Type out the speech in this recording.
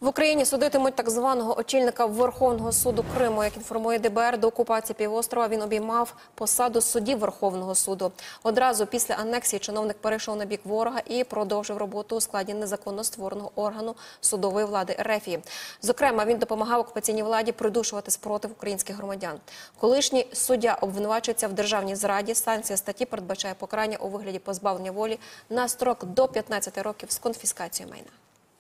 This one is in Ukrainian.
В Україні судитимуть так званого очільника Верховного суду Криму. Як інформує ДБР, до окупації півострова він обіймав посаду судді Верховного суду. Одразу після анексії чиновник перейшов на бік ворога і продовжив роботу у складі незаконно створеного органу судової влади РФ. Зокрема, він допомагав окупаційній владі придушувати спротив українських громадян. Колишній суддя обвинувачується в державній зраді. Санкція статті передбачає покарання у вигляді позбавлення волі на строк до 15 років з конфіскацією майна.